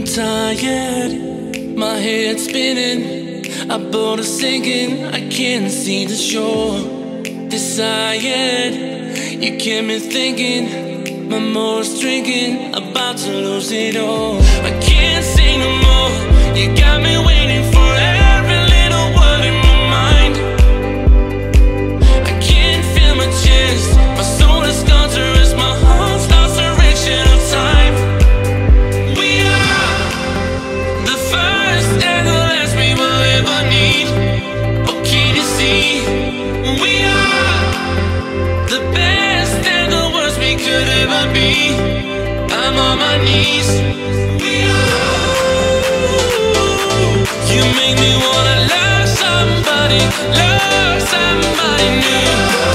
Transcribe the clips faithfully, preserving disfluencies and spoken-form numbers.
tired, my head spinning, I bought a sinking, I can't see the shore. Desired, you kept me thinking, my more's drinking, about to lose it all. I can't say no more, you got me waiting for every little word in my mind. I can't feel my chest, my soul is gone to rest, my heart's lost direction of time. We are the first and the last we will ever need. Okay to see, we are the best and the worst we could ever be. I'm on my knees. We are. You make me wanna love somebody, love somebody new.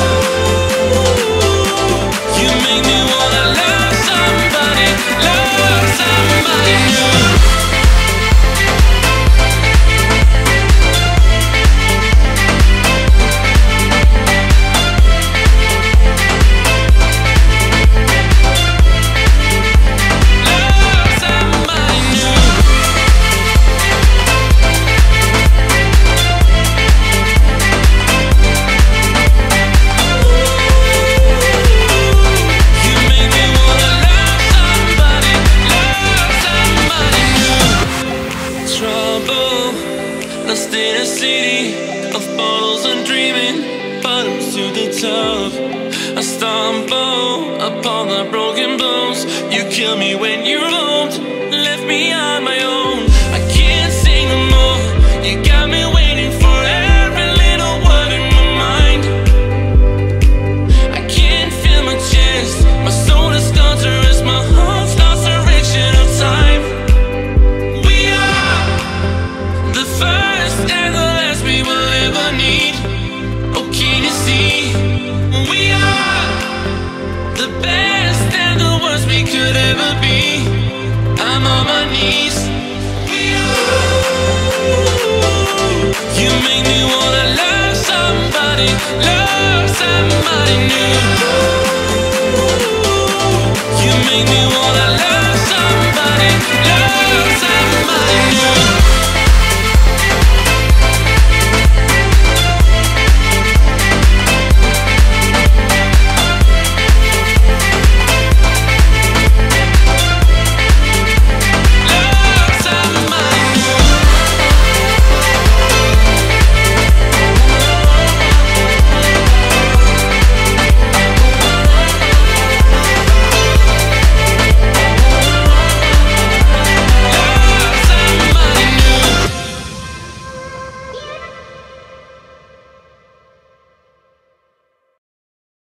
You make me wanna love somebody, love somebody new. Lost in a city of bottles and dreaming, bottoms to the top. I stumble upon the broken bones. You kill me when you roamed, left me on my own. I can't say no more, you got